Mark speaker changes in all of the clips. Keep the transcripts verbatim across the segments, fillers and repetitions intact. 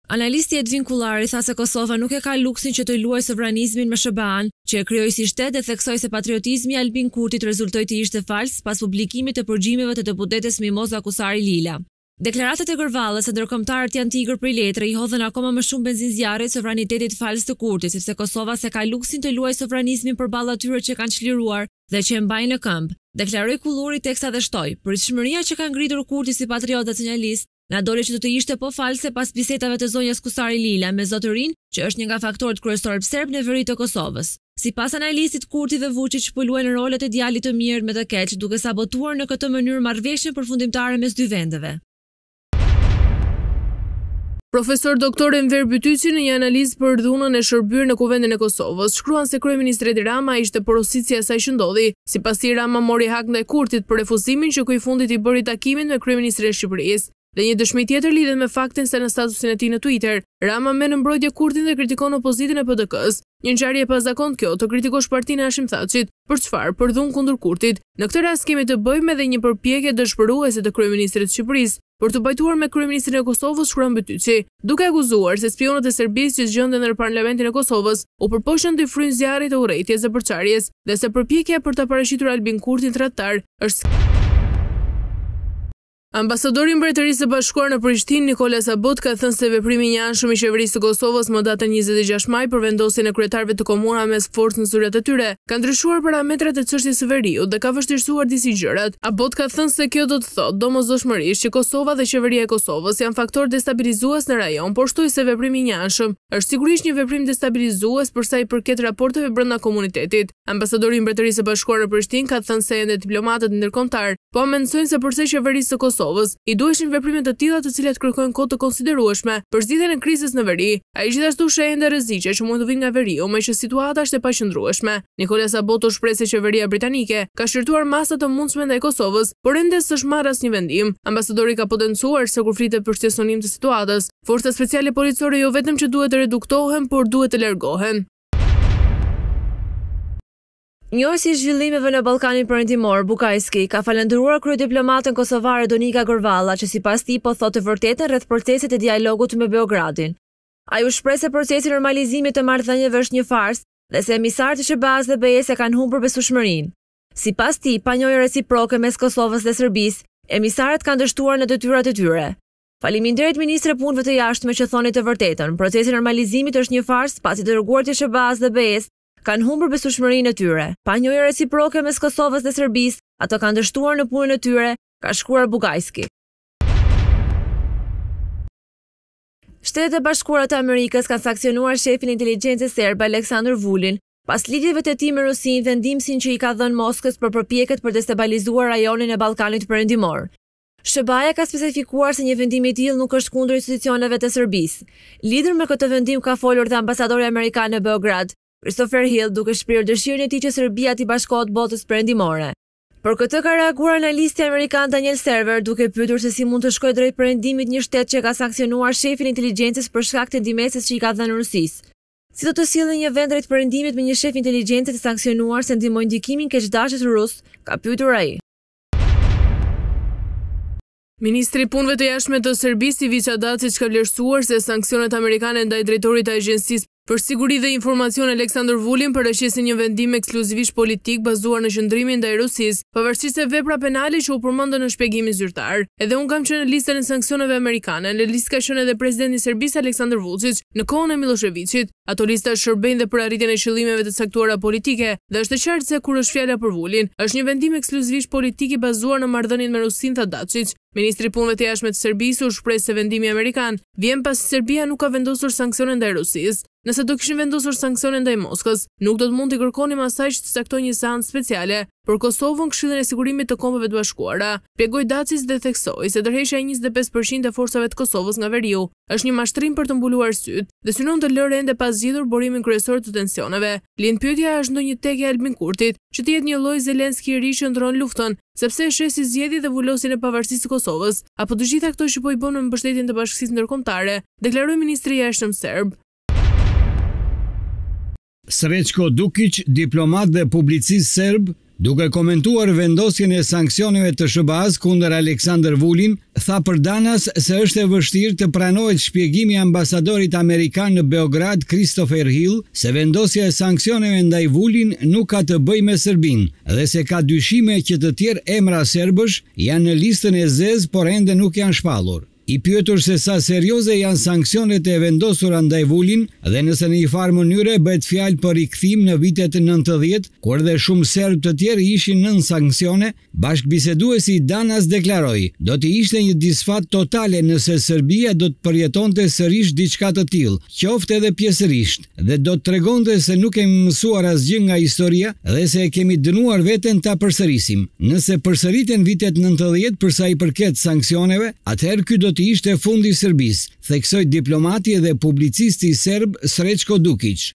Speaker 1: Analisti Edvin Kullari tha se Kosova nuk e ka luksin që të luajë sovranizmin me S B A-n, që e krijoi si shtet dhe theksoi se patriotizmi i Albin Kurtit rezultoi të ishte fals pas publikimit të përgjimeve të deputetes Mimoza Kusari Lila. Deklaratat e Gërvallës se ndërkombëtarët janë tigër prej letre i hodhën akoma më shumë benzin zjarrit sovranitetit fals të Kurtit, sepse Kosova se ka luksin të luajë sovranizmin përballë atyre që kanë çliruar dhe që e mbajnë në këmbë. Deklaroi Kulluri teksta dhe shtoi: "Pritshmëria që ka ngritur Kurti si patriot nacionalist na doli që do të ishte po false pas bisedave të zonjës Kusari Lila me zotërin, që është një nga faktorët kryesorë serb në veri të Kosovës." Sipas analistit, Kurti dhe Vučić po luajnë rolet e djalit të mirë me të keq, duke sabotuar në këtë mënyrë marrëveshjen përfundimtare mes dy vendeve.
Speaker 2: Profesor doktor Enver Bytyqi në një analizë për dhunën e shërbyer në Kuvendin e Kosovës shkruan se kryeministri Edi Rama ishte porosici e asaj që ndodhi. Sipas tij, Rama mori hak ndaj Kurtit për refuzimin që ky i fundit i bëri takimin me kryeministrin e Shqipërisë. Dhe një dëshmi tjetër lidhet me faktin se në statusin e tij në Twitter, Rama merr në mbrojtje Kurtin dhe kritikon opozitën e P D K-s. Një ngjarje e pazakontë kjo, të kritikosh partinë e Hashim Thaçit. Për çfarë? Për dhunë kundër Kurtit. Në këtë rast kemi të bëjmë edhe një përpjekje dëshpëruese të kryeministrit të Shqipërisë për të bajtuar me kryeministrin e Kosovës, shkruan Bytyqi, duke akuzuar se spionët e Serbisë që zgjenden në parlamentin e Kosovës u përpoqën të fryjnë zjarrit të urrëties dhe përçarjes, dhe se përpjekja për ta paraqitur Albin Kurtin tradhtar është. Ambasadori i Mbretërisë së Bashkuar në Prishtinë, Nikola Sabot, ka thënë se veprimi i anshëm i qeverisë së Kosovës më datën njëzet e gjashtë maj për vendosjen e kryetarëve të komunave mes forcë në zyrat e tyre ka ndryshuar parametrat e çështjes së veriut dhe ka vështirësuar disi gjërat. Abot ka thënë se kjo do të thotë domosdoshmërisht që Kosova dhe qeveria e Kosovës janë faktor destabilizues në rajon, por shtoi se veprimi i anshëm është sigurisht një veprim destabilizues për sa i përket raporteve brenda komunitetit. Ambasadori i Mbretërisë së Bashkuar në Prishtinë ka thënë se ende diplomatët ndërkombëtar po mendsojnë se përse qeverisë së Kosovës i duheshin veprime të tilla të cilat kërkojnë kohë të konsiderueshme për zgjidhjen e krizës në veri. Ai gjithashtu sheh ende rreziqe që mund të vinë nga veriu, me që situata është e paqëndrueshme. Nikola Sabot u shpreh se qeveria britanike ka shqyrtuar masa të mundshme ndaj Kosovës, por ende s'është marrë asnjë vendim. Ambasadori ka potencuar se kur flitet për shqetësonim të situatës, forcat speciale policore jo vetëm që duhet të reduktohen, por duhet të largohen.
Speaker 1: Njësi i zhvillimeve në Ballkanin Perëndimor, Bukajski, ka falendëruar kryediplomatën kosovare Donika Gërvalla, që sipas tij po thotë të vërtetën rreth procesit të dialogut me Beogradin. Ai u shpreh se procesi i normalizimit të marrëdhënieve është një farsë dhe se emisarët e S B A-s dhe B E-s e kanë humbur besueshmërinë. Sipas tij, pa njojë reciproke mes Kosovës dhe Serbisë, emisarët kanë dështuar në detyrat e tyre. Faleminderit ministre punëve të jashtme që thoni të vërtetën. Procesi i normalizimit është një farsë pasi të dërguarit e S B A-s dhe B E-s kanë humbur besueshmërinë e tyre. Pa njojë reciproke mes Kosovës dhe Serbisë, ato kanë dështuar në punën e tyre, ka shkruar Bukajski. Shtetet e Bashkuara të Amerikës kanë sankcionuar shefin e inteligjencës serbe Aleksandar Vulin pas lidhjeve të tij me Rusinë dhe ndihmësin që i ka dhënë Moskës për përpjekjet për destabilizuar rajonin e Ballkanit Perëndimor. S B A-ja ka specifikuar se një vendim i tillë nuk është kundër institucioneve të Serbisë. Lidhur me këtë vendim ka folur dhe ambasadori amerikan në Beograd, Christopher Hill, duke shprehur dëshirën e tij që Serbia t'i bashkohet botës perëndimore. Për këtë ka reaguar analisti amerikan Daniel Server, duke pyetur se si mund të shkojë drejt perëndimit një shtet që ka sankcionuar shefin e inteligjencës për shkak të ndihmesës që i ka dhënë Rusisë. Si do të sillë një vend drejt perëndimit me një shef inteligjencë të sankcionuar se ndihmoi ndikimin keqdashës rus, ka pyetur ai.
Speaker 2: Ministri i Punëve të Jashtme të Serbisë, Ivica Dačić, ka vlerësuar se sanksionet amerikane ndaj drejtorit të Agjencisë për siguri dhe informacion Aleksandar Vulin përreshjesin një vendim ekskluzivisht politik bazuar në qëndrimin ndaj Rusisë, pavarësisht se vepra penale që u përmendën në shpjegimin zyrtar. Edhe unë kam qenë në listën e sanksioneve amerikane, në listë ka qenë edhe presidenti i Serbisë Aleksandar Vučić në kohën e Miloševićit. Ato lista shërbejnë dhe për arritjen e qëllimeve të caktuara politike, dhe është e qartë se kur është fjala për Vulin, është një vendim ekskluzivisht politik i bazuar në marrëdhënien me Rusinë, tha Dačić. Ministri i Punëve të Jashtme të Serbisë u shpreh se vendimi amerikan vjen pasi Serbia nuk ka vendosur sanksione ndaj Rusisë. Nëse do kishin vendosur sanksione ndaj Moskës, nuk do të mund t'i kërkonim asaj që të caktojë një seancë speciale për Kosovën Këshillin e Sigurimit të Kombeve të Bashkuara. Shpjegoi Dačić dhe theksoi se ndërheshja e njëzet e pesë përqind e forcave të Kosovës nga veriu është një mashtrim për të mbuluar syt dhe synon të lërë ende pa zgjidhur burimin kryesor të tensioneve. Lind pyetja është ndonjë tek e Albin Kurtit që të jetë një lloj Zelenski i ri që ndron luftën, sepse e sheh si zgjedhje dhe vulosjen e pavarësisë së Kosovës, apo të gjitha këto që po i bën me mbështetjen të bashkësisë ndërkombëtare, deklaroi ministri i jashtëm serb.
Speaker 3: Srećko Dukić, diplomat dhe publicist serb, Duke komentuar vendosjen e sanksioneve të S B A-s kundër Aleksandr Vulin, tha për Danas se është e vështirë të pranohet shpjegimi i ambasadorit amerikan në Beograd, Christopher Hill, se vendosja e sanksioneve ndaj Vulin nuk ka të bëjë me Serbinë dhe se ka dyshime që të tjerë emra serbësh janë në listën e zezë por ende nuk janë shpallur. I pyetur se sa serioze janë sanksionet e vendosura ndaj Vulin dhe nëse në një farë mënyre bëhet fjalë për rikthim në vitet nëntëdhjetë, kur dhe shumë serb të tjerë ishin nën sanksione, bashkëbiseduesi Danas deklaroi: "Do të ishte një disfat totale nëse Serbia do të përjetonte sërish diçka të tillë, qoftë edhe pjesërisht, dhe do të tregonte se nuk kemi mësuar asgjë nga historia dhe se e kemi dënuar veten ta përsërisim. Nëse përsëriten vitet nëntëdhjetë për sa i përket sanksioneve, atëherë ky do të ishte fundi i Serbisë", theksoi diplomati dhe publicisti serb Srećko Dukić.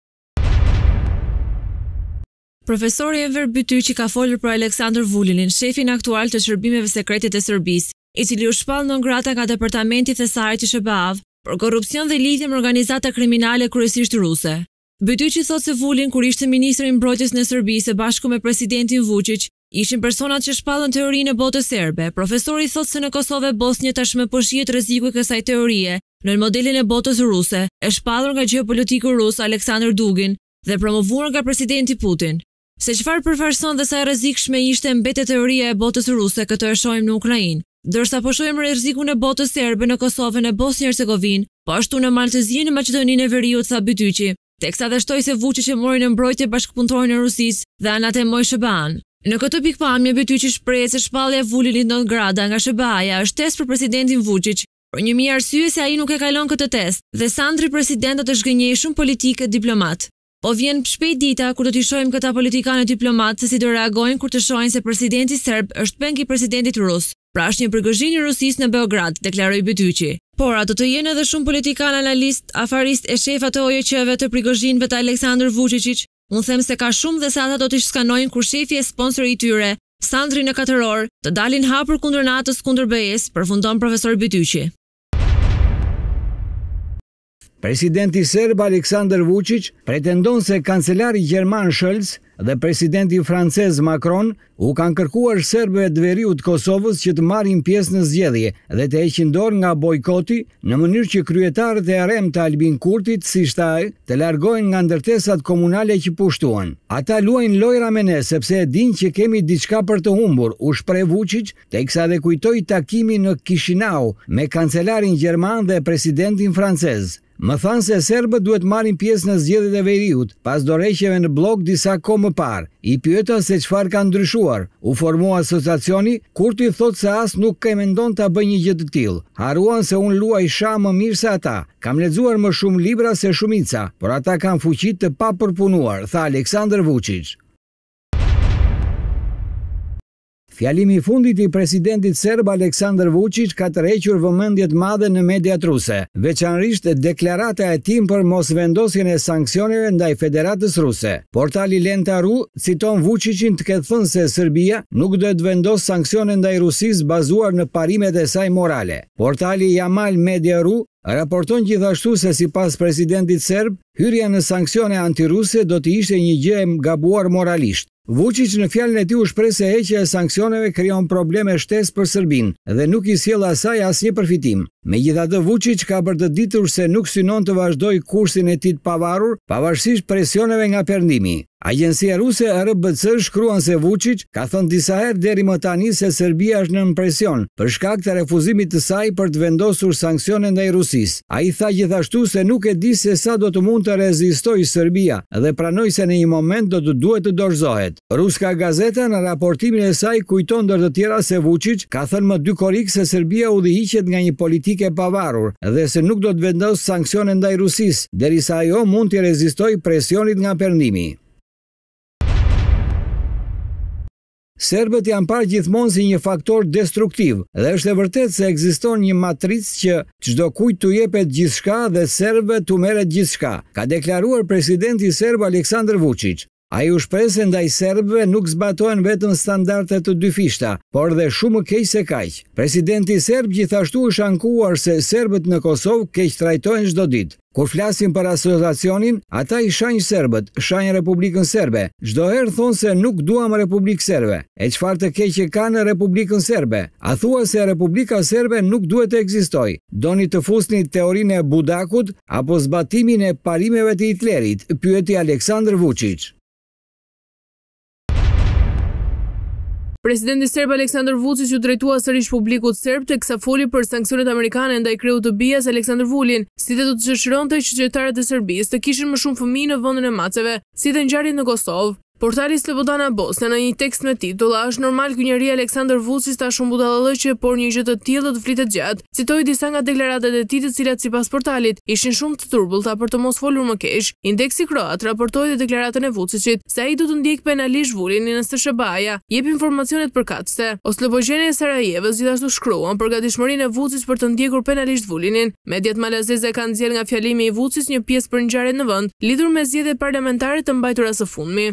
Speaker 1: Profesori Enver Bytyqi ka folur për Aleksandr Vulinin, shefin aktual të shërbimeve sekrete të Serbisë, i cili u shpall non grata nga departamenti thesarit i S B A-v për korrupsion dhe lidhje me organizata kriminale kryesisht ruse. Bytyqi thotë se Vulin, kur ishte ministri i mbrojtjes në Serbisë bashku me presidentin Vučić, ishin personat që shpallën teorinë e botës serbe. Profesori thotë se në Kosovë e Bosnjë tashmë po shihet rreziku i kësaj teorie në modelin e botës ruse, e shpallur nga gjeopolitiku rus Aleksandr Dugin dhe promovuar nga presidenti Putin. Se çfarë përfarson dhe sa e rrezikshme ishte mbetet teoria e botës ruse, këtë e shohim në Ukrainë, ndërsa po shohim rrezikun e botës serbe në Kosovën e Bosnjë Hercegovinë, po ashtu në Maltëzinë, në Maqedoninë e Veriut, tha Bytyqi, teksa dhe shtoi se Vučić e mori në mbrojtje bashkëpunëtorin e Rusisë dhe anatemoi S B A-n. Në këtë pikpamje Bytyqi shpreh se shpallja e Vulinit non grata nga S B A-ja është test për presidentin Vučić, për një mijë arsye se ai nuk e kalon këtë test dhe sandri presidentët është gënjeshëm politik e diplomat. Po vjen shpejt dita kur do t'i shohim këta politikanë diplomat se si do reagojnë kur të shohin se presidenti serb është peng i presidentit rus. Pra është një përgëzhim i Rusisë në Beograd, deklaroi Bytyqi. Por ato të jenë edhe shumë politikanë analist, afarist e shefa të O J Q-ve të përgëzhimeve të Aleksandr Vučićit. Unë them se ka shumë dhe se ata do t'i skanojnë kur shefi e sponsori i tyre, Sandri në katëror, të dalin hapur kundër natës kundër B E-s, përfundon profesor Bytyqi.
Speaker 3: Presidenti serb Aleksandr Vučić pretendon se kancelari gjerman Scholz dhe presidenti francez Macron u kanë kërkuar serbëve të veriut Kosovës që të marrin pjesë në zgjedhje dhe të heqin dorë nga bojkoti në mënyrë që kryetarët e errem të Albin Kurtit, si shtaj, të largohen nga ndërtesat komunale që pushtuan. Ata luajnë lojra me ne sepse e dinë që kemi diçka për të humbur, u shpreh Vučić, teksa dhe kujtoi takimin në Kishinau me kancelarin gjerman dhe presidentin francez. Më thanë se serbët duhet marrin pjesë në zgjedhjet e veriut, pas dorëheqjeve në blok disa kohë më parë. I pyeta se çfarë ka ndryshuar. U formua asociacioni, Kurti thotë se as nuk e mendon ta bëjë një gjë të tillë. Haruan se unë luaj sha më mirë se ata. Kam lexuar më shumë libra se shumica, por ata kanë fuqi të papërpunuar, tha Aleksandr Vučić. Fjalimi i fundit i presidentit serb Aleksandr Vučić ka tërhequr vëmendje të madhe në mediat ruse, veçanërisht deklarata e tij për mosvendosjen e sanksioneve ndaj Federatës Ruse. Portali Lenta.ru citon Vučićin të ketë thënë se Serbia nuk do të vendosë sanksione ndaj Rusisë bazuar në parimet e saj morale. Portali Yamal Media.ru raporton gjithashtu se sipas presidentit serb, hyrja në sanksione antiruse do të ishte një gjë e gabuar moralisht. Vučić në fjalën e tij u shpreh se heqja e sanksioneve krijon probleme shtesë për Serbinë dhe nuk i sjell asaj asnjë përfitim. Megjithatë, Vučić ka për të ditur se nuk synon të vazhdojë kursin e tij të pavarur, pavarësisht presioneve nga perëndimi. Agjencia ruse R B C shkruan se Vučić ka thënë disa herë deri më tani se Serbia është nën presion për shkak të refuzimit të saj për të vendosur sanksione ndaj Rusisë. Ai tha gjithashtu se nuk e di se sa do të mund të rezistojë Serbia dhe pranoi se në një moment do të duhet të dorëzohet. Ruska gazeta në raportimin e saj kujton ndër të tjera se Vučić ka thënë më dy korrik se Serbia udhëhiqet nga një politikë e pavarur dhe se nuk do të vendosë sanksione ndaj Rusisë derisa ajo mund të rezistojë presionit nga perëndimi. Serbët janë parë gjithmonë si një faktor destruktiv dhe është e vërtetë se ekziston një matricë që çdo kujt t'u jepet gjithçka dhe serbëve t'u merret gjithçka, ka deklaruar presidenti serb Aleksandr Vučić. Ai u shpreh se ndaj serbëve nuk zbatohen vetëm standardet të dyfishta, por dhe shumë keq se kaq. Presidenti serb gjithashtu është ankuar se serbët në Kosovë keq trajtohen çdo ditë. Kur flasin për asociacionin, ata i shanjë serbët, shanjë Republikën Serbe. Çdo herë thonë se nuk duam Republikë Serbe. E çfarë të keqe ka në Republikën Serbe? A thua se Republika Serbe nuk duhet të ekzistojë? Doni të fusni teorinë e Budakut apo zbatimin e parimeve të Hitlerit? Pyeti Aleksandar Vučić.
Speaker 2: Presidenti serb Aleksandar Vučić u drejtua sërish publikut serb teksa foli për sanksionet amerikane ndaj kreut të bijës Aleksandar Vulin, si dhe do të dëshironte që qytetarët e Serbisë të kishin më shumë fëmijë në vendin e maceve, si dhe ngjarjet në Kosovë. Portali Slobodana Bosna në një tekst me titull "A është normal ky njeri Aleksandar Vučić ta shumë budallëqe, por një gjë të tillë do të flitet gjatë", citoi disa nga deklaratat e tij, të cilat sipas portalit ishin shumë të turbullta për të mos folur më keq. Indeksi kroat raportoi dhe deklaratën e Vučićit se ai do të ndjek penalisht Vulinin nëse S B A-ja jep informacionet përkatëse. Oslobojenia e Sarajevës gjithashtu shkruan për gatishmërinë e Vučić për të ndjekur penalisht Vulinin. Mediat malazeze kanë nxjerrë nga fjalimi i Vučić një pjesë për ngjarjet në vend, lidhur me zgjedhjet parlamentare të mbajtura së fundmi.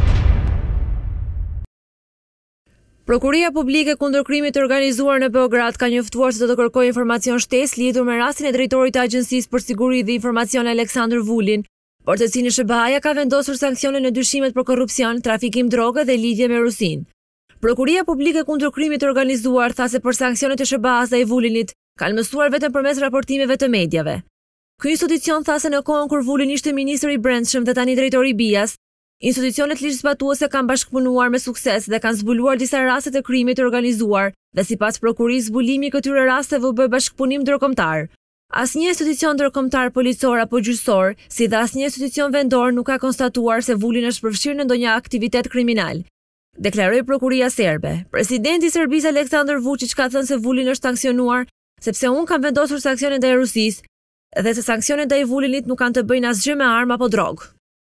Speaker 1: Prokuria Publike kundër krimit të organizuar në Beograd ka njoftuar se do të kërkojë informacion shtesë lidhur me rastin e drejtorit të Agjencisë për Siguri dhe Informacion Aleksandar Vulin, por të cilin S B A-ja ka vendosur sanksione në dyshimet për korrupsion, trafikim droge dhe lidhje me Rusinë. Prokuria Publike kundër krimit të organizuar tha se për sanksionet e S B A-s dhe e Vulinit kanë mësuar vetëm përmes raportimeve të medjave. Ky institucion tha se në kohën kur Vulin ishte ministër i Brendshëm dhe tani drejtori i B I A-s, institucionet ligjzbatuese kanë bashkëpunuar me sukses dhe kanë zbuluar disa raste të krimit të organizuar dhe sipas prokurisë zbulimi i këtyre rasteve u bë bashkëpunim ndërkombëtar. Asnjë institucion ndërkombëtar policor apo gjyqësor, si dhe asnjë institucion vendor nuk ka konstatuar se Vulin është përfshirë në ndonjë aktivitet kriminal, deklaroi prokuria serbe. Presidenti i Serbisë Aleksandar Vučić ka thënë se Vulin është sanksionuar sepse unë kam vendosur sanksione ndaj Rusisë dhe se sanksionet ndaj Vulinit nuk kanë të bëjnë asgjë me armë apo drogë.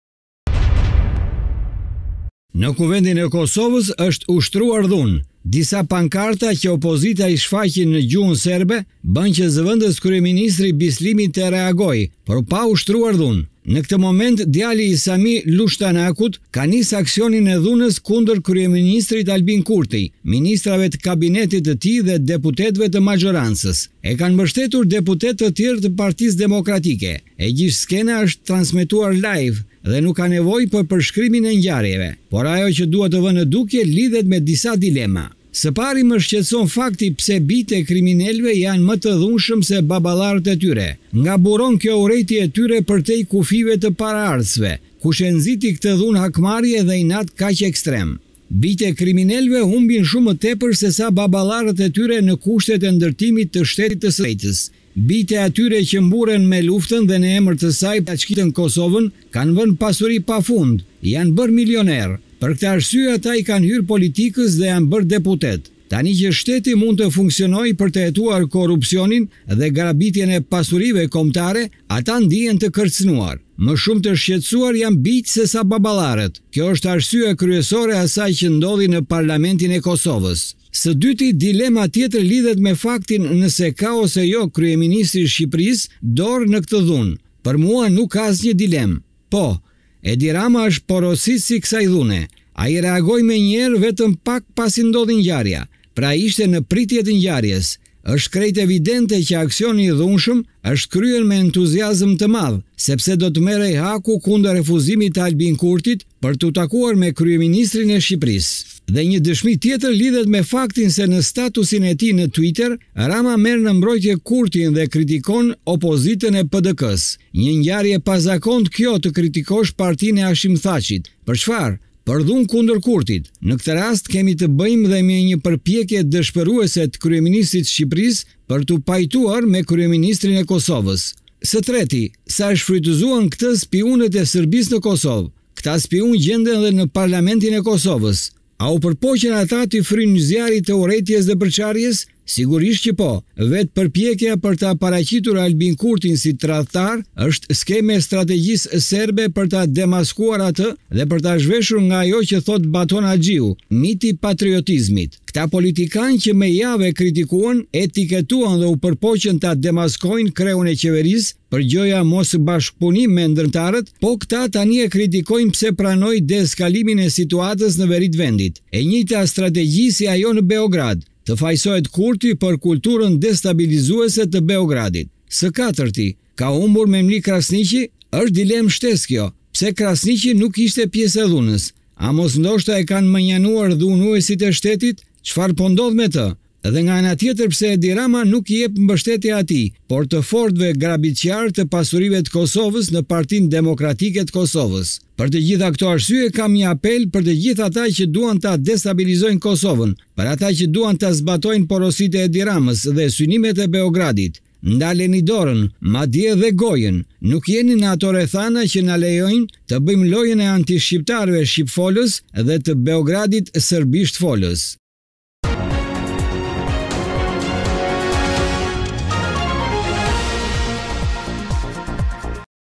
Speaker 3: Në kuvendin e Kosovës është ushtruar dhunë. Disa pankarta që opozita i shfaqin në gjuhën serbe bën që zëvendës kryeministri Bislimi të reagojë, por pa ushtruar dhunë. Në këtë moment, djali i Sami Lushtanakut ka nisë aksionin e dhunës kundër kryeministrit Albin Kurti, ministrave të kabinetit të tij dhe deputetëve të majorancës. E kanë mbështetur deputetë të tjerë të Partisë Demokratike. E gjithë skena është transmetuar live dhe nuk ka nevojë për përshkrimin e ngjarjeve, por ajo që duhet të vënë në dukje lidhet me disa dilema. Së pari më shqetëson fakti pse bijtë e kriminalëve janë më të dhunshëm se baballarët e tyre. Nga buron kjo urrejtje e tyre përtej kufive të paraardhësve, kush e nxiti këtë dhunë hakmarrje dhe inat kaq ekstrem. Bijtë e kriminalëve humbin shumë më tepër se sa baballarët e tyre në kushtet e ndërtimit të shtetit të së drejtës. Bijtë e atyre që mburen me luftën dhe në emër të saj paçkitën Kosovën kanë vënë pasuri pafund, janë bërë milioner. Për këtë arsye ata i kanë hyrë politikës dhe janë bërë deputet. Tani që shteti mund të funksionojë për të hetuar korrupsionin dhe grabitjen e pasurive kombëtare, ata ndihen të kërcënuar. Më shumë të shqetësuar janë bijtë se sa baballarët. Kjo është arsyeja kryesore asaj që ndodhi në parlamentin e Kosovës. Së dyti, dilema tjetër lidhet me faktin nëse ka ose jo kryeministri i Shqipërisë dorë në këtë dhunë. Për mua nuk ka asnjë dilemë. Po, Edi Rama është porosisë si kësaj dhune. Ai reagoi me njerë vetëm pak pasi ndodhi ngjarja, pra ishte në pritje të ngjarjes. Është krejt evidente që aksioni i dhunshëm është kryer me entuziazëm të madh, sepse do të merrej haku kundër refuzimit të Albin Kurtit për të takuar me kryeministrin e Shqipërisë. Dhe një dëshmi tjetër lidhet me faktin se në statusin e tij në Twitter, Rama merr në mbrojtje Kurtin dhe kritikon opozitën e P D K-s. Një ngjarje pazakont kjo të kritikosh partinë e Hashim Thaqit. Për çfarë? Për dhunë kundër Kurtit. Në këtë rast kemi të bëjmë dhe me një përpjekje dëshpëruese të kryeministrit Shqipërisë për të pajtuar me kryeministrin e Kosovës. Së treti, sa shfrytëzuan këtë spionët e Serbisë në Kosovë. Këta spion gjenden edhe në parlamentin e Kosovës. A u përpoqen ata të frynë zjarrit të urrejtjes dhe përçarjes? Sigurisht që po, vetë përpjekja për ta paraqitur Albin Kurtin si tradhtar është skeme e strategjisë serbe për ta demaskuar atë dhe për ta zhveshur nga ajo që thot Baton Haxhiu, miti patriotizmit. Këta politikanë që me javë kritikuan, etiketuan dhe u përpoqën ta demaskojnë kreun e qeverisë për gjoja mos bashkëpunim me ndërtarët, po këta tani e kritikojnë pse pranoi deeskalimin e situatës në veri të vendit. E njëjta strategji si ajo në Beograd, të fajsohet Kurti për kulturën destabilizuese të Beogradit. Së katërti, ka humbur Memli Krasniqi, është dilemë shtesë kjo, pse Krasniqi nuk ishte pjesë e dhunës. A mos ndoshta e kanë mënjanuar dhunuesit e shtetit? Çfarë po ndodh me të? Dhe nga ana tjetër pse Edi Rama nuk i jep mbështetje atij, por të fortëve grabitqar të pasurive të Kosovës në Partinë Demokratike të Kosovës. Për të gjitha këto arsye kam një apel për të gjithë ata që duan ta destabilizojnë Kosovën, për ata që duan ta zbatojnë porositë e Edi Ramës dhe synimet e Beogradit. Ndaleni dorën, madje dhe gojën. Nuk jeni në ato rrethana që na lejojnë të bëjmë lojën e antishqiptarëve shqipfolës dhe të Beogradit serbisht folës.